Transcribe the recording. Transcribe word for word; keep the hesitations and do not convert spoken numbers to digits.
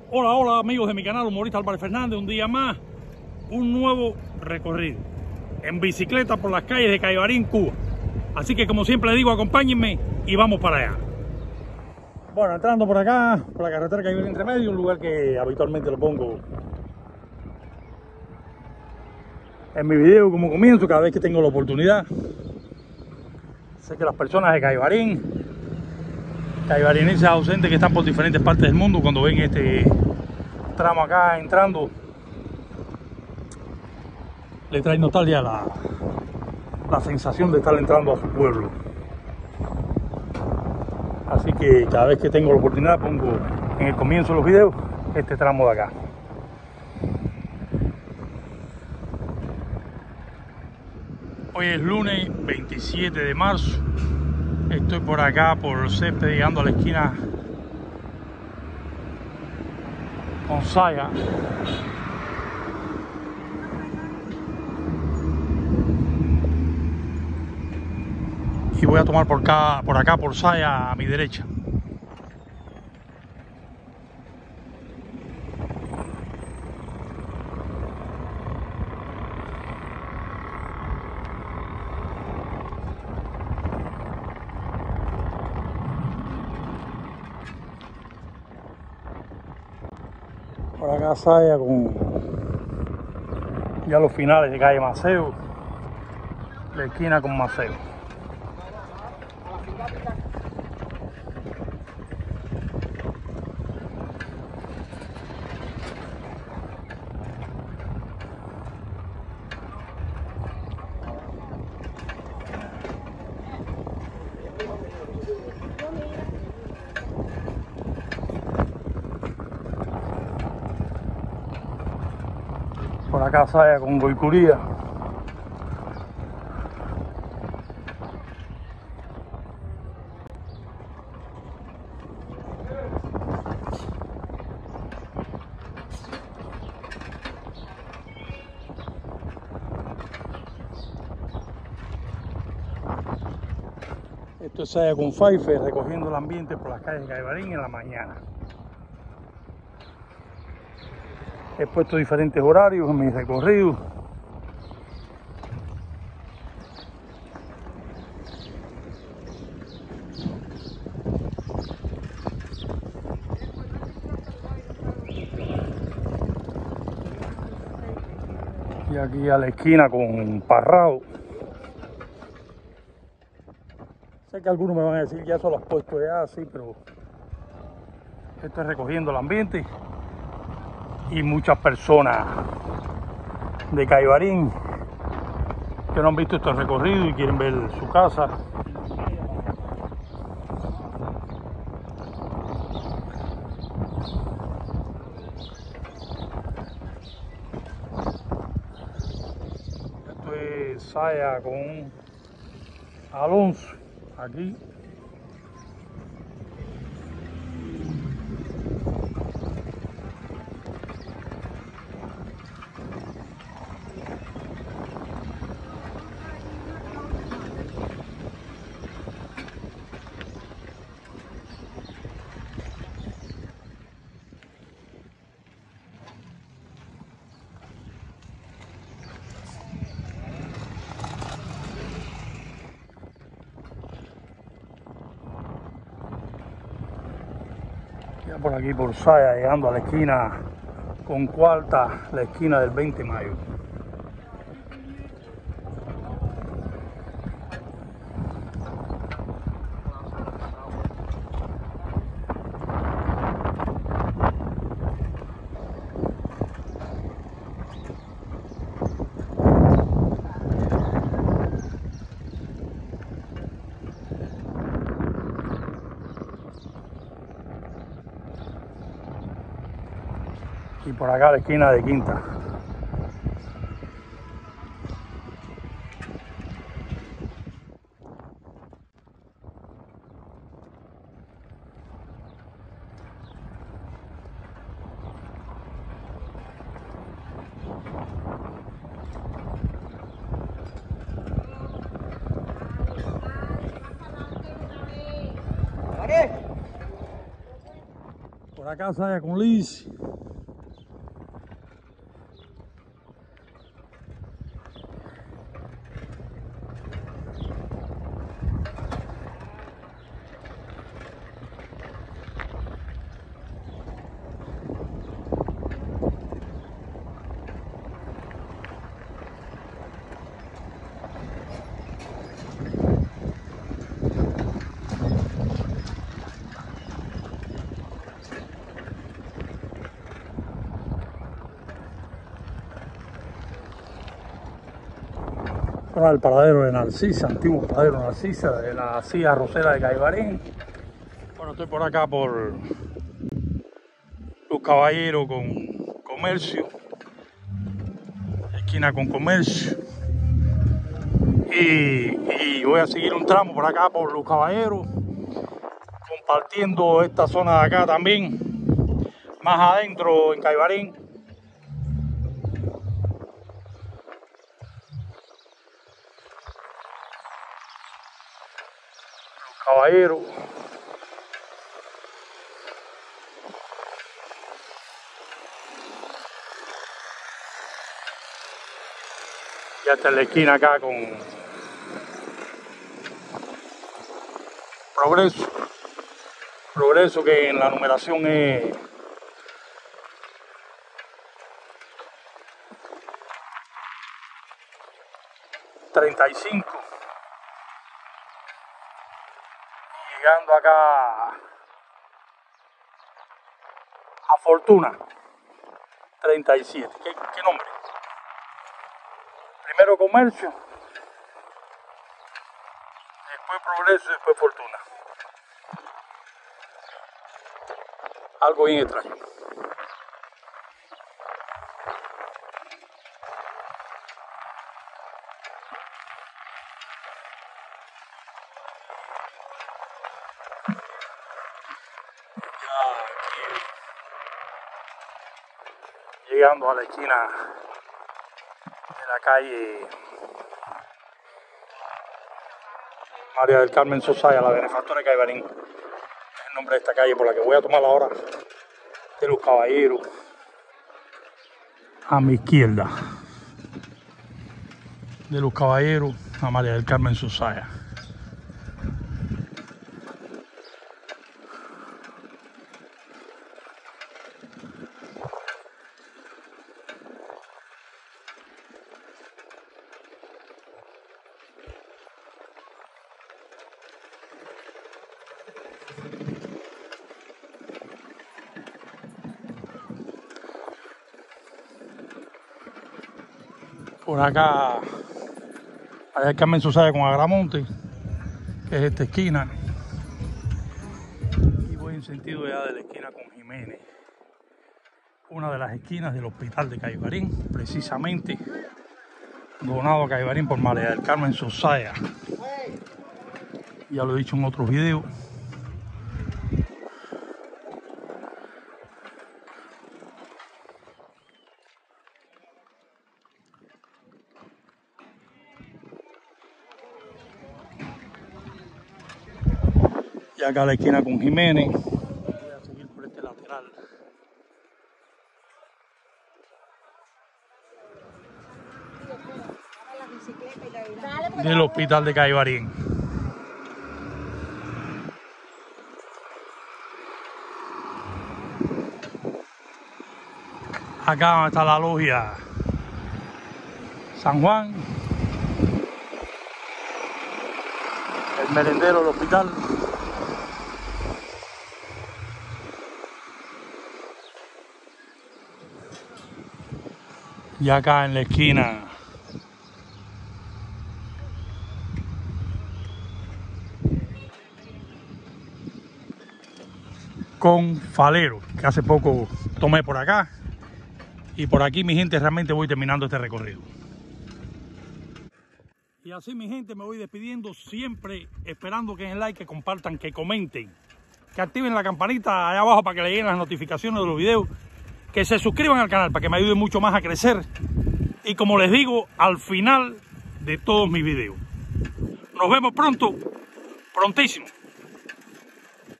Hola, hola amigos de mi canal Humorista Álvarez Fernández, un día más, un nuevo recorrido en bicicleta por las calles de Caibarín, Cuba. Así que como siempre les digo, acompáñenme y vamos para allá. Bueno, entrando por acá, por la carretera Caibarín entre medio, un lugar que habitualmente lo pongo en mi video como comienzo cada vez que tengo la oportunidad. Sé que las personas de Caibarín, caibarinenses ausentes que están por diferentes partes del mundo, cuando ven este tramo acá entrando, le trae nostalgia la, la sensación de estar entrando a su pueblo. Así que cada vez que tengo la oportunidad pongo en el comienzo de los videos este tramo de acá. Hoy es lunes veintisiete de marzo. Estoy por acá por Césped, llegando a la esquina con Saya. Y voy a tomar por acá, por acá por Saya a mi derecha. Por acá Saya con ya los finales de calle Maceo, la esquina con Maceo. Por acá Saya con Goicuría. Esto es Saya con Pfeiffer recogiendo el ambiente por las calles de Caibarín en la mañana. He puesto diferentes horarios en mis recorridos. Y aquí a la esquina con Parrao. Sé que algunos me van a decir, ya eso lo has puesto ya, sí, pero esto es recogiendo el ambiente. Y muchas personas de Caibarín que no han visto estos recorridos y quieren ver su casa. Esto es Saya con Alonso aquí. Ya por aquí por Saya, llegando a la esquina con Cuarta, la esquina del veinte de mayo. Y por acá la esquina de Quinta. Por acá Saya con Liz. Ahora el paradero de Narcisa, antiguo paradero de Narcisa, de la silla arrocera de Caibarín. Bueno, estoy por acá por Los Caballeros con Comercio, esquina con Comercio. Y, y voy a seguir un tramo por acá por Los Caballeros, compartiendo esta zona de acá también, más adentro en Caibarín. Caballero. Ya está en la esquina acá con Progreso. Progreso, que en la numeración es treinta y cinco. Llegando acá a Fortuna, treinta y siete. ¿Qué, qué nombre? Primero Comercio, después Progreso y después Fortuna. Algo bien extraño. Llegando a la esquina de la calle María del Carmen Sosaya, la benefactora de Caibarín, el nombre de esta calle por la que voy a tomar la hora de Los Caballeros. A mi izquierda, de Los Caballeros a María del Carmen Sosaya. Por acá, allá el Carmen Sosaya con Agramonte, que es esta esquina. Y voy en sentido ya de la esquina con Jiménez, una de las esquinas del hospital de Caibarín, precisamente donado a Caibarín por María del Carmen Sosaya. Ya lo he dicho en otros videos. Y acá la esquina con Jiménez. Voy a seguir por este lateral. Del hospital de Caibarín. Acá está la logia San Juan. El merendero del hospital. Y acá en la esquina con Falero, que hace poco tomé por acá. Y por aquí, mi gente, realmente voy terminando este recorrido. Y así, mi gente, me voy despidiendo, siempre esperando que den like, que compartan, que comenten, que activen la campanita allá abajo para que le lleguen las notificaciones de los videos, que se suscriban al canal para que me ayuden mucho más a crecer. Y como les digo, al final de todos mis videos. Nos vemos pronto, prontísimo.